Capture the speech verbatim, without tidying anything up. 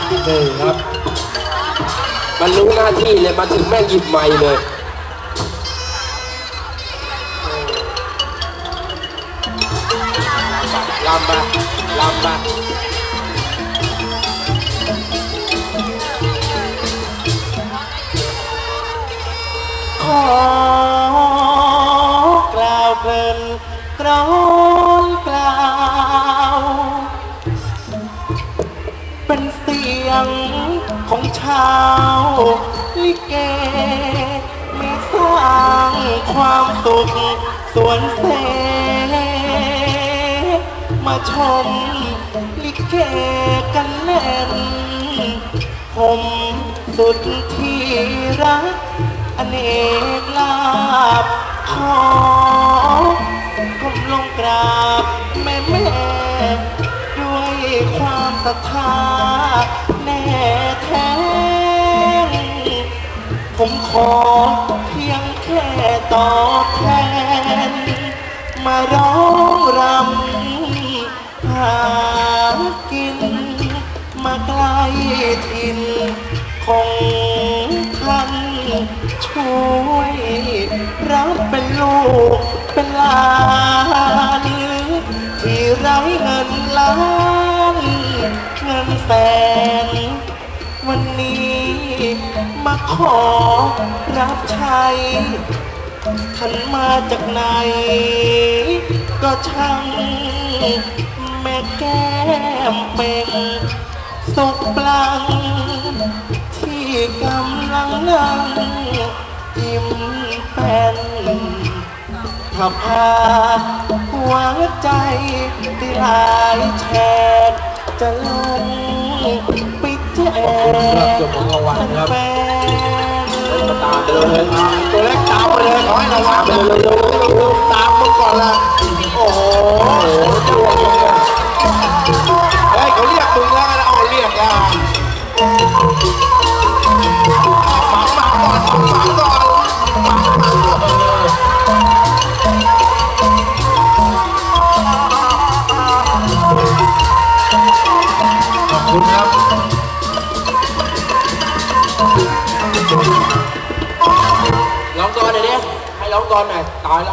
นี่ครับมันรู้หน้าที่เลยมาถึงแม่งหยิบไมค์เลยลำไปลำไปขอกล่าวเพลินกรอนกล่าวเป็นเสียงของชาวลิเกมีสร้างความสุขสวนเสมาชมลิเกกันเล่นผมสุดที่รักอเนกลาบขอก้มลงกราบแม่แม่ด้วยความศรัทธาแน่แท้ผมขอเพียงแค่ตอบแทนมาร้องรำหากินมาใกล้ถิ่นของท่านช่วยรับเป็นลูกเป็นหลานที่ไร้เงินล้านเงินแสนวันนี้มาขอรับใช้ท่านมาจากไหนก็ช่างแม่แก้มเป็นสุกปลังที่กำลังนั่งยิ้มเป็นถ้าพาหัวใจที่หลายแฉกจะลงไปแจกแฟนตามไปเลยตัวเล็กตามไปเลยขอให้ระวังไปเลยตามมึงก่อนละโอ้โหเฮ้ยเขาเรียกมึงแล้วนะเอาเรียกแล้วฝังมาก่อนฝังก่อนฝังมาก่อนขอบคุณครับร้องก่อนหน่อยดิให้ร้องก่อนหน่อยตายแล้ว